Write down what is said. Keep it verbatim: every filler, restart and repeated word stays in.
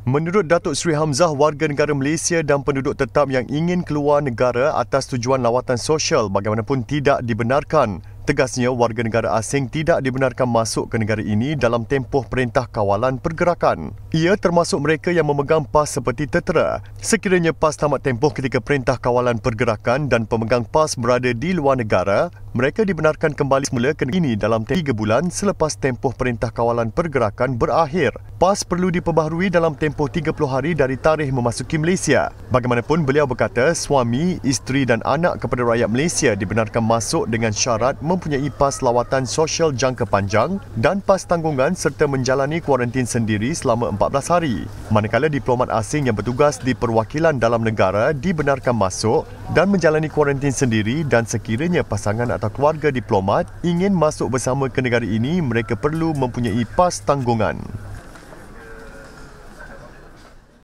Menurut Datuk Seri Hamzah, warga negara Malaysia dan penduduk tetap yang ingin keluar negara atas tujuan lawatan sosial bagaimanapun tidak dibenarkan. Tegasnya, warga negara asing tidak dibenarkan masuk ke negara ini dalam tempoh Perintah Kawalan Pergerakan. Ia termasuk mereka yang memegang pas seperti tertera. Sekiranya pas tamat tempoh ketika Perintah Kawalan Pergerakan dan pemegang pas berada di luar negara, mereka dibenarkan kembali semula ke negara ini dalam tiga bulan selepas tempoh Perintah Kawalan Pergerakan berakhir. Pas perlu diperbaharui dalam tempoh tiga puluh hari dari tarikh memasuki Malaysia. Bagaimanapun, beliau berkata suami, isteri dan anak kepada rakyat Malaysia dibenarkan masuk dengan syarat mempunyai pas lawatan sosial jangka panjang dan pas tanggungan serta menjalani kuarantin sendiri selama empat belas hari. Manakala diplomat asing yang bertugas di perwakilan dalam negara dibenarkan masuk dan menjalani kuarantin sendiri, dan sekiranya pasangan atau keluarga diplomat ingin masuk bersama ke negara ini, mereka perlu mempunyai pas tanggungan.